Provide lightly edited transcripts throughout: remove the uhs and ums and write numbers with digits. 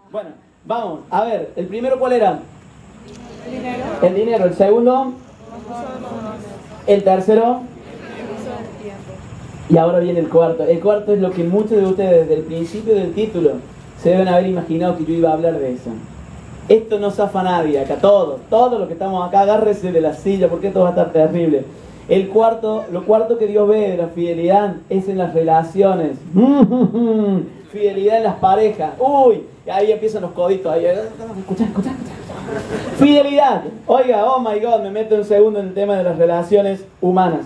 Bueno, vamos, a ver, ¿el primero cuál era? El dinero. El dinero, el segundo, el tercero, y ahora viene el cuarto. El cuarto es lo que muchos de ustedes desde el principio del título se deben haber imaginado que yo iba a hablar de eso. Esto no zafa a nadie, acá todos los que estamos acá, agárrese de la silla porque esto va a estar terrible. Lo cuarto que Dios ve de la fidelidad es en las relaciones. Fidelidad en las parejas. Uy, ahí empiezan los coditos. Ahí. Escuchá. Fidelidad. Oiga, oh my God, me meto un segundo en el tema de las relaciones humanas.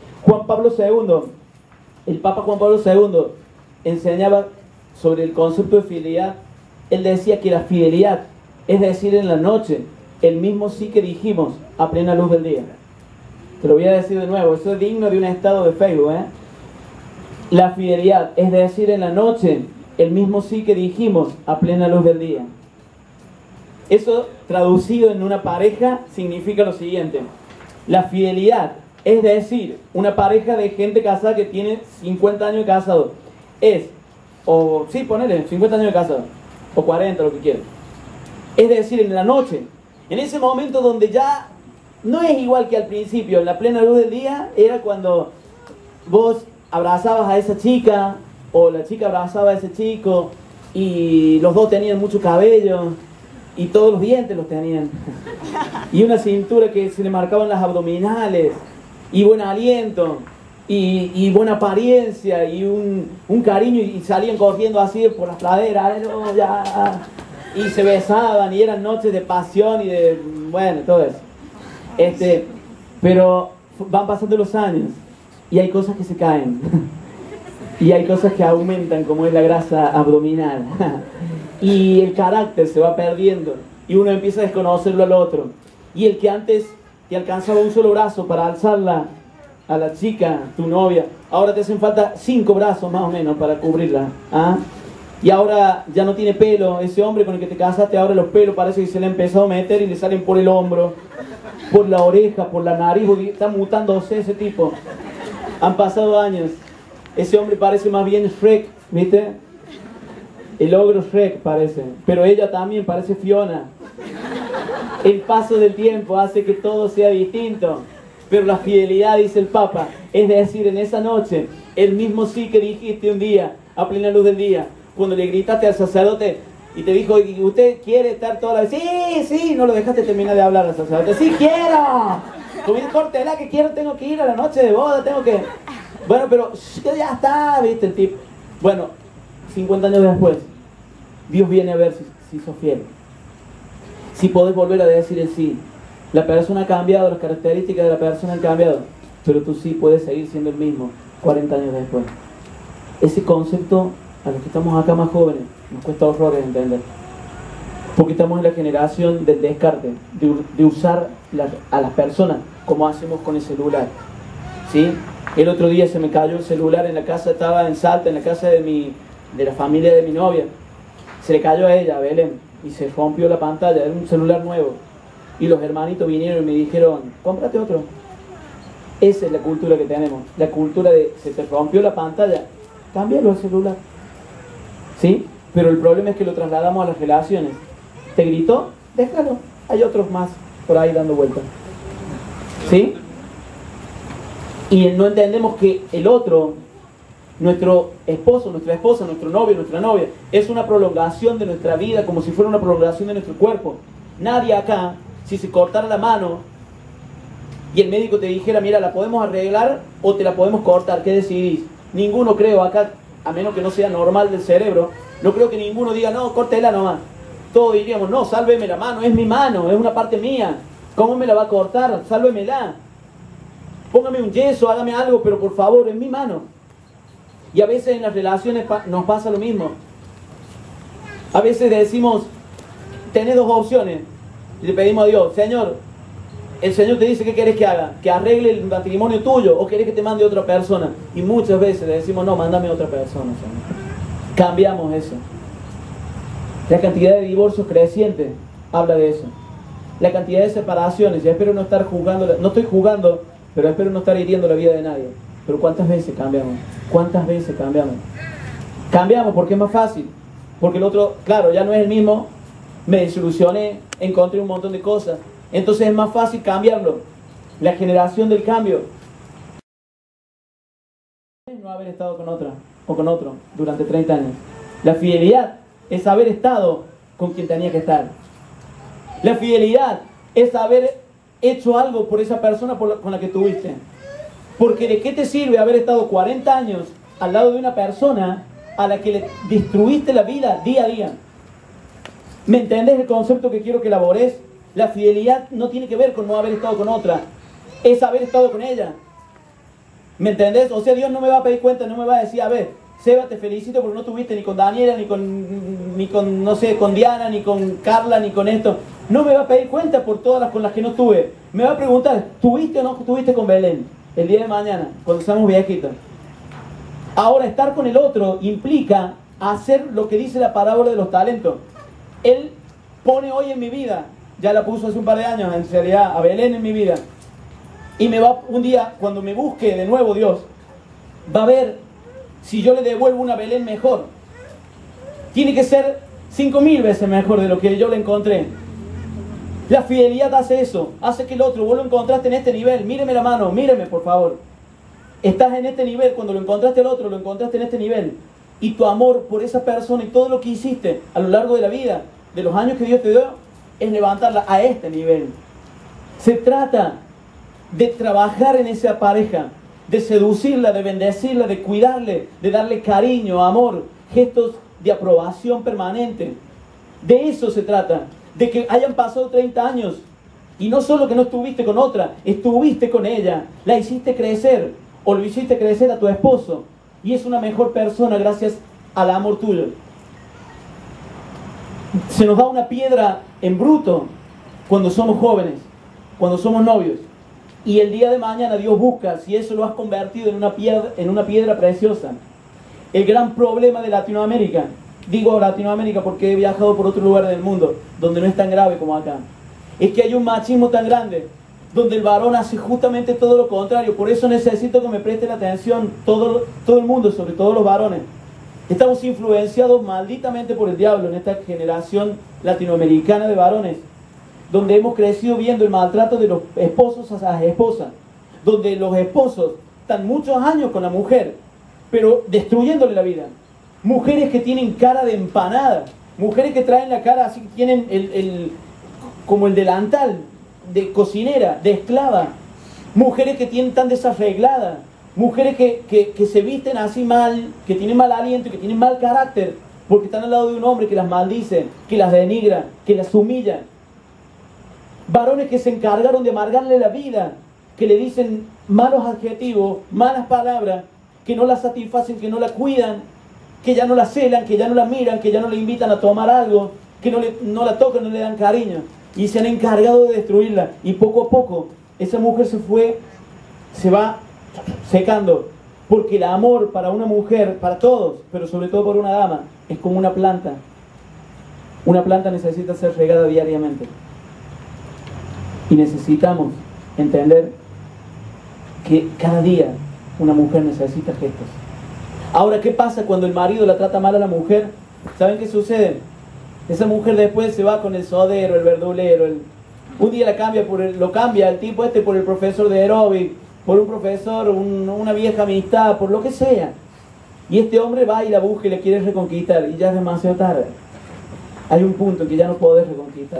El Papa Juan Pablo II enseñaba sobre el concepto de fidelidad. Él decía que la fidelidad es decir en la noche el mismo sí que dijimos a plena luz del día. Te lo voy a decir de nuevo, eso es digno de un estado de Facebook, ¿eh? La fidelidad es decir en la noche el mismo sí que dijimos a plena luz del día. Eso traducido en una pareja significa lo siguiente. La fidelidad es decir, una pareja de gente casada que tiene 50 años de casado ponele 50 años de casado o 40, lo que quieran. Es decir, en la noche, en ese momento donde ya no es igual que al principio, en la plena luz del día, era cuando vos abrazabas a esa chica o la chica abrazaba a ese chico y los dos tenían mucho cabello y todos los dientes los tenían y una cintura que se le marcaban las abdominales y buen aliento y buena apariencia y un cariño y salían corriendo así por las praderas y se besaban y eran noches de pasión y de todo eso. Pero van pasando los años y hay cosas que se caen y hay cosas que aumentan, como es la grasa abdominal y el carácter se va perdiendo y uno empieza a desconocerlo al otro, y el que antes te alcanzaba un solo brazo para alzarla a la chica, tu novia, ahora te hacen falta 5 brazos más o menos para cubrirla, ¿ah? Y ahora ya no tiene pelo, ese hombre con el que te casaste, ahora los pelos parece que se le ha empezado a meter y le salen por el hombro, por la oreja, por la nariz, está mutándose ese tipo. Han pasado años, ese hombre parece más bien Shrek, ¿viste? El ogro Shrek parece, pero ella también parece Fiona. El paso del tiempo hace que todo sea distinto, pero la fidelidad, dice el Papa, es decir, en esa noche, el mismo sí que dijiste un día, a plena luz del día, cuando le gritaste al sacerdote y te dijo, ¿y usted quiere estar toda la vez? Sí, no lo dejaste terminar de hablar al sacerdote. ¡Sí quiero! Córtela, que quiero, tengo que ir a la noche de boda, tengo que... Bueno, pero ya está, ¿viste? El tipo. Bueno, 50 años después, Dios viene a ver si sos fiel. Si podés volver a decir el sí. La persona ha cambiado, las características de la persona han cambiado, pero tú sí puedes seguir siendo el mismo 40 años después. Ese concepto, a los que estamos acá más jóvenes, nos cuesta horrores entender. Porque estamos en la generación del descarte, de usar a las personas como hacemos con el celular. ¿Sí? El otro día se me cayó el celular en la casa, estaba en Salta, en la casa de la familia de mi novia. Se le cayó a ella, a Belén, y se rompió la pantalla, era un celular nuevo. Y los hermanitos vinieron y me dijeron, cómprate otro. Esa es la cultura que tenemos, la cultura de, se te rompió la pantalla, cámbialo al celular. ¿Sí? Pero el problema es que lo trasladamos a las relaciones. ¿Te gritó? Déjalo, hay otros más por ahí dando vueltas. ¿Sí? Y no entendemos que el otro, nuestro esposo, nuestra esposa, nuestro novio, nuestra novia, es una prolongación de nuestra vida, como si fuera una prolongación de nuestro cuerpo. Nadie acá, si se cortara la mano y el médico te dijera, mira, la podemos arreglar o te la podemos cortar, ¿qué decidís? Ninguno, creo, acá, a menos que no sea normal del cerebro, no creo que ninguno diga, no, córtela nomás. Todos diríamos, no, sálveme la mano, es mi mano, es una parte mía. ¿Cómo me la va a cortar? Sálvemela. Póngame un yeso, hágame algo, pero por favor, es mi mano. Y a veces en las relaciones nos pasa lo mismo. A veces decimos, tenés 2 opciones. Y le pedimos a Dios, Señor, el Señor te dice, ¿qué querés que haga? ¿Que arregle el matrimonio tuyo o querés que te mande otra persona? Y muchas veces le decimos, no, mándame otra persona, Señor. Cambiamos eso. La cantidad de divorcios crecientes habla de eso. La cantidad de separaciones, y espero no estar jugando, no estoy jugando, pero espero no estar hiriendo la vida de nadie. Pero ¿cuántas veces cambiamos? ¿Cuántas veces cambiamos? Cambiamos porque es más fácil. porque el otro, claro, ya no es el mismo, me desilusioné, encontré un montón de cosas. Entonces es más fácil cambiarlo. La generación del cambio. No haber estado con otra o con otro durante 30 años. La fidelidad es haber estado con quien tenía que estar. La fidelidad es haber hecho algo por esa persona con la que tuviste. Porque ¿de qué te sirve haber estado 40 años al lado de una persona a la que le destruiste la vida día a día? ¿Me entendés el concepto que quiero que elabores? La fidelidad no tiene que ver con no haber estado con otra, es haber estado con ella. ¿Me entendés? O sea, Dios no me va a pedir cuenta, no me va a decir, a ver, Seba, te felicito porque no tuviste ni con Daniela, ni con, no sé, con Diana, ni con Carla, ni con esto. No me va a pedir cuenta por todas las con las que no tuve. Me va a preguntar, ¿tuviste o no tuviste con Belén el día de mañana, cuando seamos viejitos? Ahora, estar con el otro implica hacer lo que dice la parábola de los talentos. Él pone hoy en mi vida, ya la puso hace un par de años, en realidad, a Belén en mi vida. Y me va un día, cuando me busque de nuevo Dios, va a ver si yo le devuelvo una Belén mejor. Tiene que ser 5000 veces mejor de lo que yo le encontré. La fidelidad hace eso, hace que el otro, vos lo encontraste en este nivel, míreme la mano, míreme por favor. Estás en este nivel, cuando lo encontraste al otro, lo encontraste en este nivel. Y tu amor por esa persona y todo lo que hiciste a lo largo de la vida, de los años que Dios te dio, es levantarla a este nivel. Se trata de trabajar en esa pareja, de seducirla, de bendecirla, de cuidarle, de darle cariño, amor, gestos de aprobación permanente. De eso se trata, de que hayan pasado 30 años y no solo que no estuviste con otra, estuviste con ella, la hiciste crecer o lo hiciste crecer a tu esposo y es una mejor persona gracias al amor tuyo. Se nos da una piedra en bruto cuando somos jóvenes, cuando somos novios. Y el día de mañana Dios busca si eso lo has convertido en una piedra preciosa. El gran problema de Latinoamérica, digo Latinoamérica porque he viajado por otro lugar del mundo donde no es tan grave como acá, es que hay un machismo tan grande donde el varón hace justamente todo lo contrario. Por eso necesito que me presten atención todo el mundo, sobre todo los varones. Estamos influenciados malditamente por el diablo en esta generación latinoamericana de varones, donde hemos crecido viendo el maltrato de los esposos a las esposas, donde los esposos están muchos años con la mujer, pero destruyéndole la vida. Mujeres que tienen cara de empanada, mujeres que traen la cara así, tienen como el delantal de cocinera, de esclava, mujeres que tienen tan desarregladas, mujeres que se visten así mal, que tienen mal aliento y que tienen mal carácter, porque están al lado de un hombre que las maldice, que las denigra, que las humilla. Varones que se encargaron de amargarle la vida, que le dicen malos adjetivos, malas palabras, que no la satisfacen, que no la cuidan, que ya no la celan, que ya no la miran, que ya no le invitan a tomar algo, que no la tocan, no le dan cariño. Y se han encargado de destruirla. Y poco a poco esa mujer se va secando. Porque el amor para una mujer, para todos, pero sobre todo para una dama, es como una planta. Una planta necesita ser regada diariamente. Y necesitamos entender que cada día una mujer necesita gestos. Ahora, ¿qué pasa cuando el marido la trata mal a la mujer? ¿Saben qué sucede? Esa mujer después se va con el sodero, el verdulero. Un día lo cambia el tipo por el profesor de aeróbic, por un profesor, una vieja amistad, por lo que sea. Y este hombre va y la busca y le quiere reconquistar. Y ya es demasiado tarde. Hay un punto en que ya no podés reconquistar.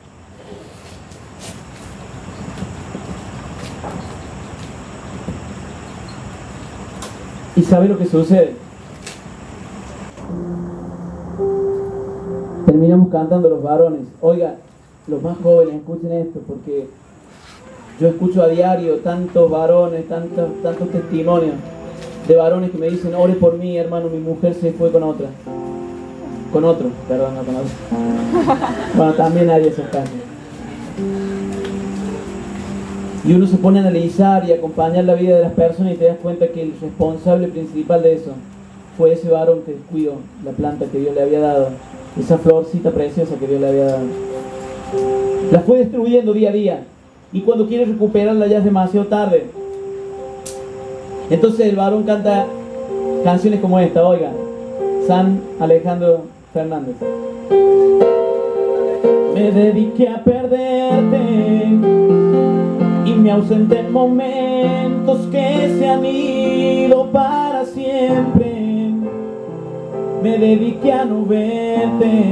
¿Y sabe lo que sucede? Terminamos cantando los varones. Oiga, los más jóvenes, escuchen esto, porque yo escucho a diario tantos varones, tantos testimonios de varones que me dicen, ore por mí, hermano, mi mujer se fue con otra. Con otro, perdón, no con otro. Bueno, también hay esos casos. Y uno se pone a analizar y acompañar la vida de las personas y te das cuenta que el responsable principal de eso fue ese varón que descuidó la planta que Dios le había dado, esa florcita preciosa que Dios le había dado. La fue destruyendo día a día y cuando quiere recuperarla ya es demasiado tarde. Entonces el varón canta canciones como esta, oiga, San Alejandro Fernández. Me dediqué a perderte y me ausenté en momentos que se han ido para siempre. Me dediqué a no verte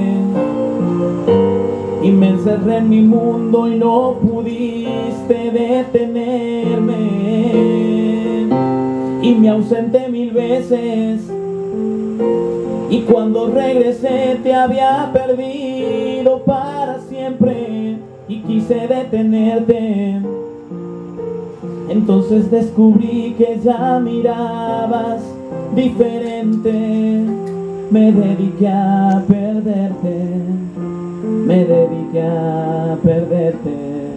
y me encerré en mi mundo y no pudiste detenerme. Y me ausenté 1000 veces y cuando regresé te había perdido para siempre y quise detenerte. Entonces descubrí que ya mirabas diferente. Me dediqué a perderte, me dediqué a perderte.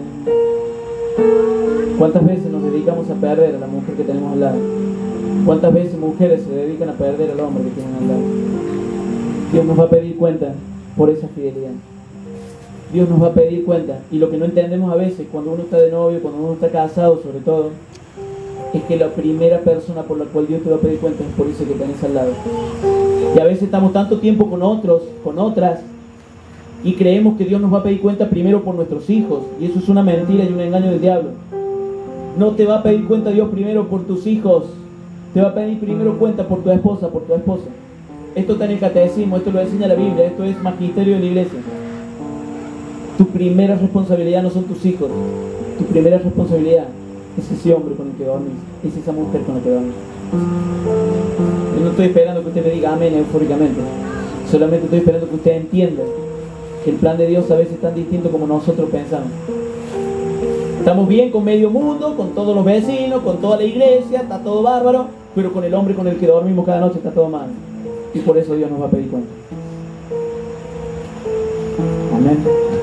¿Cuántas veces nos dedicamos a perder a la mujer que tenemos al lado? ¿Cuántas veces mujeres se dedican a perder al hombre que tienen al lado? Dios nos va a pedir cuenta por esa fidelidad. Dios nos va a pedir cuenta. Y lo que no entendemos a veces cuando uno está de novio, cuando uno está casado sobre todo, es que la primera persona por la cual Dios te va a pedir cuenta es por ese que tenés al lado. Y a veces estamos tanto tiempo con otros, con otras, y creemos que Dios nos va a pedir cuenta primero por nuestros hijos. Y eso es una mentira y un engaño del diablo. No te va a pedir cuenta Dios primero por tus hijos. Te va a pedir primero cuenta por tu esposa, por tu esposa. Esto está en el catecismo, esto lo enseña la Biblia, esto es magisterio de la iglesia. Tu primera responsabilidad no son tus hijos. Tu primera responsabilidad es ese hombre con el que dormís, es esa mujer con la que dormís. Yo no estoy esperando que usted me diga amén eufóricamente. Solamente estoy esperando que usted entienda que el plan de Dios a veces es tan distinto como nosotros pensamos. Estamos bien con medio mundo, con todos los vecinos, con toda la iglesia, está todo bárbaro, pero con el hombre con el que dormimos cada noche está todo mal. Y por eso Dios nos va a pedir cuenta. Amén.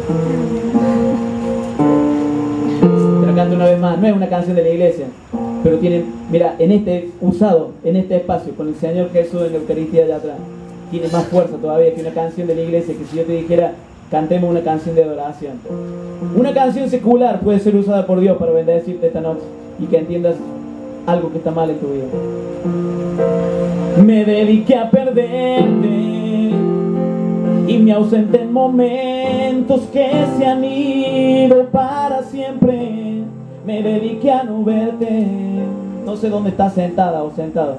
Te la canto una vez más, no es una canción de la iglesia, pero tiene, mira, en este espacio, con el Señor Jesús en la Eucaristía allá atrás, tiene más fuerza todavía que una canción de la iglesia, que si yo te dijera, cantemos una canción de adoración. Una canción secular puede ser usada por Dios para bendecirte esta noche y que entiendas algo que está mal en tu vida. Me dediqué a perderte y me ausenté en momentos que se han ido para siempre. Me dediqué a no verte. No sé dónde estás sentada o sentado.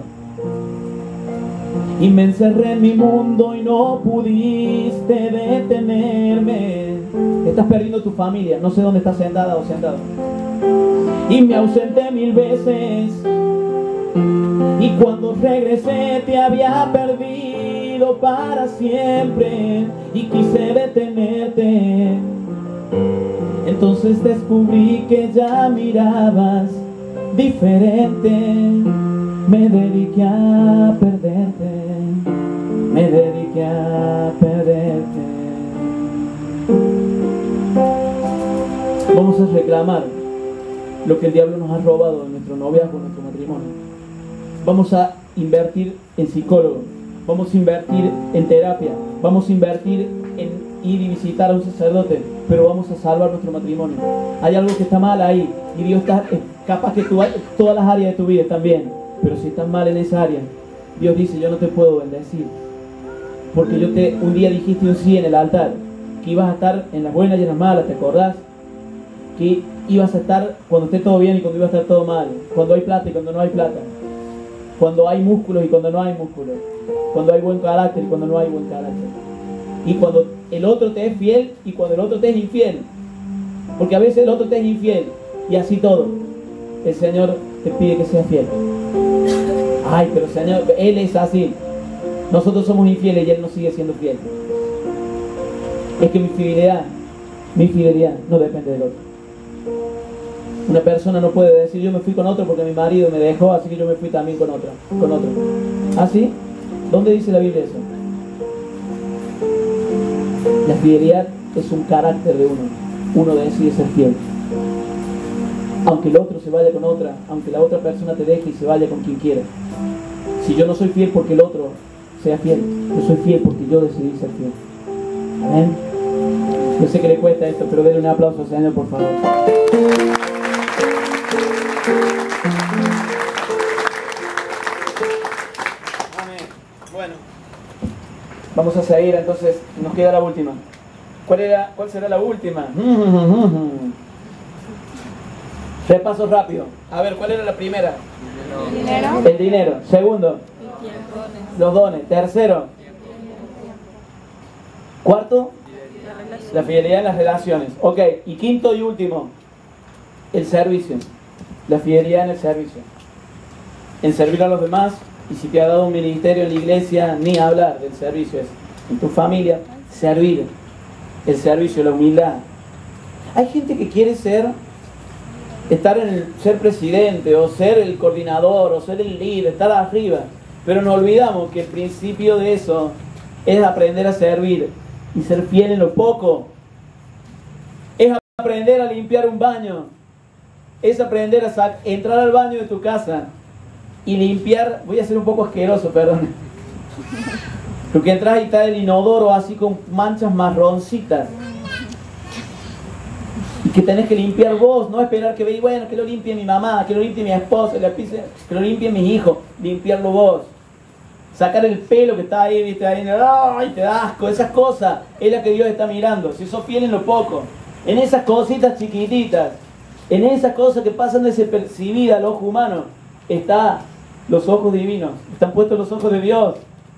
Y me encerré en mi mundo y no pudiste detenerme. Estás perdiendo tu familia. No sé dónde estás sentada o sentado. Y me ausenté 1000 veces. Y cuando regresé te había perdido para siempre. Y quise detenerte. Entonces descubrí que ya mirabas diferente. Me dediqué a perderte. Me dediqué a perderte. Vamos a reclamar lo que el diablo nos ha robado en nuestro noviazgo, en nuestro matrimonio. Vamos a invertir en psicólogo. Vamos a invertir en terapia. Vamos a invertir en ir y visitar a un sacerdote. Pero vamos a salvar nuestro matrimonio. Hay algo que está mal ahí. Y Dios está capaz que todas las áreas de tu vida están bien. Pero si estás mal en esa área, Dios dice, yo no te puedo bendecir. Porque un día dijiste un sí en el altar, que ibas a estar en las buenas y en las malas, ¿te acordás? Que ibas a estar cuando esté todo bien y cuando iba a estar todo mal. Cuando hay plata y cuando no hay plata. Cuando hay músculos y cuando no hay músculos. Cuando hay buen carácter y cuando no hay buen carácter. Y cuando el otro te es fiel y cuando el otro te es infiel. Porque a veces el otro te es infiel y así todo. El Señor te pide que seas fiel. Ay, pero Señor, Él es así. Nosotros somos infieles y Él nos sigue siendo fiel. Es que mi fidelidad no depende del otro. Una persona no puede decir, yo me fui con otro porque mi marido me dejó, así que yo me fui también con otro. ¿Ah, sí? ¿Dónde dice la Biblia eso? La fidelidad es un carácter de uno. Uno decide ser fiel. Aunque el otro se vaya con otra, aunque la otra persona te deje y se vaya con quien quiera. Si yo no soy fiel porque el otro sea fiel, yo soy fiel porque yo decidí ser fiel. Amén. Yo sé que le cuesta esto, pero denle un aplauso al Señor, por favor. Amén. Bueno, Vamos a seguir, entonces nos queda la última. ¿Cuál será la última? Repaso rápido. A ver, ¿cuál era la primera? Dinero. El dinero. Segundo, los dones. Tercero. Cuarto, la fidelidad en las relaciones. Ok, y quinto y último, el servicio. La fidelidad en el servicio. En servir a los demás. Y si te ha dado un ministerio en la iglesia, ni hablar del servicio. Es en tu familia, servir. El servicio, la humildad. Hay gente que quiere ser presidente, o ser el coordinador, o ser el líder, estar arriba. Pero nos olvidamos que el principio de eso es aprender a servir y ser fiel en lo poco. Es aprender a limpiar un baño. Es aprender a entrar al baño de tu casa y limpiar. Voy a ser un poco asqueroso, perdón. Porque entras y está el inodoro así con manchas marroncitas. Y que tenés que limpiar vos, no esperar que veáis, bueno, que lo limpie mi mamá, que lo limpie mi esposa, que lo limpie mis hijos, limpiarlo vos. Sacar el pelo que está ahí, viste, ahí, ¡ay, te da asco! Esas cosas es la que Dios está mirando. Si sos fiel en lo poco, en esas cositas chiquititas, en esas cosas que pasan desapercibidas al ojo humano, están los ojos divinos, están puestos los ojos de Dios.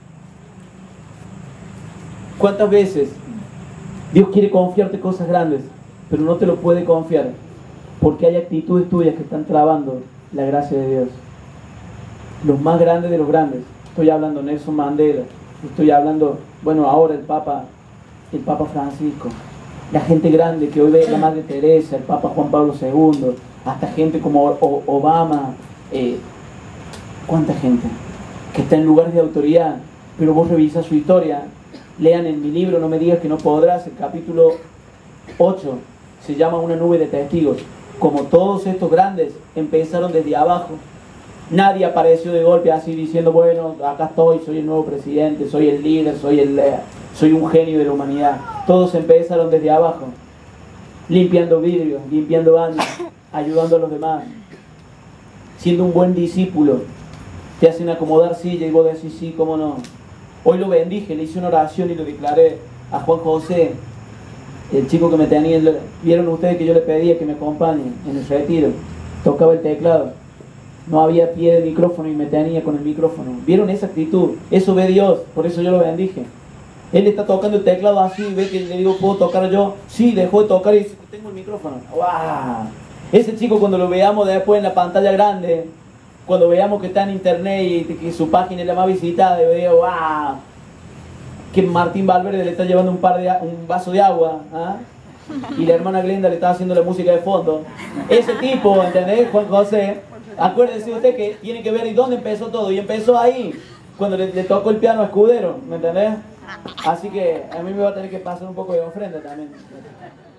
¿Cuántas veces Dios quiere confiarte cosas grandes, pero no te lo puede confiar porque hay actitudes tuyas que están trabando la gracia de Dios? Los más grandes de los grandes. Estoy hablando de Nelson Mandela, estoy hablando, bueno, ahora el Papa Francisco, la gente grande que hoy ve la Madre Teresa, el Papa Juan Pablo II, hasta gente como Obama, cuánta gente que está en lugares de autoridad, pero vos revisas su historia. Lean en mi libro No me digas que no podrás, el capítulo 8, se llama Una nube de testigos. Como todos estos grandes empezaron desde abajo. Nadie apareció de golpe así diciendo, bueno, acá estoy, soy el nuevo presidente, soy el líder, soy un genio de la humanidad. Todos empezaron desde abajo, limpiando vidrios, limpiando baños, ayudando a los demás, siendo un buen discípulo. Te hacen acomodar silla y vos decís, sí, cómo no. Hoy lo bendije, le hice una oración y lo declaré a Juan José, el chico que me tenía. Vieron ustedes que yo le pedía que me acompañe en el retiro, tocaba el teclado, no había pie de micrófono y me tenía con el micrófono. ¿Vieron esa actitud? Eso ve Dios, por eso yo lo bendije. Él está tocando el teclado así, ve que le digo, ¿puedo tocar yo? Sí, dejó de tocar y dice, tengo el micrófono. ¡Wow! Ese chico, cuando lo veamos después en la pantalla grande, cuando veamos que está en internet y que su página es la más visitada, digo, ¡wow! Que Martín Valverde le está llevando un vaso de agua, ¿ah? Y la hermana Glenda le está haciendo la música de fondo. Ese tipo, ¿entendés? Juan José, acuérdese usted que tiene que ver y dónde empezó todo. Y empezó ahí, cuando le tocó el piano a Escudero, ¿me entendés? Así que a mí me va a tener que pasar un poco de ofrenda también.